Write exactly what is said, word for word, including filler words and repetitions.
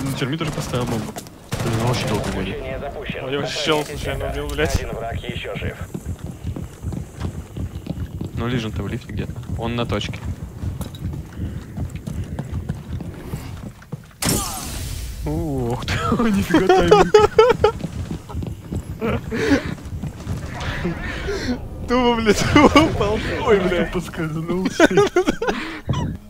Термит уже поставил бомбу. Блин, он очень долго гонит. У него щел случайно убил, блядь. Один враг еще жив. Ну, Лижен-то в лифте где-то. Он на точке. Ух ты, нифига тайминг. Тупо, блядь, упал. Ой, блядь. Поскользнулся.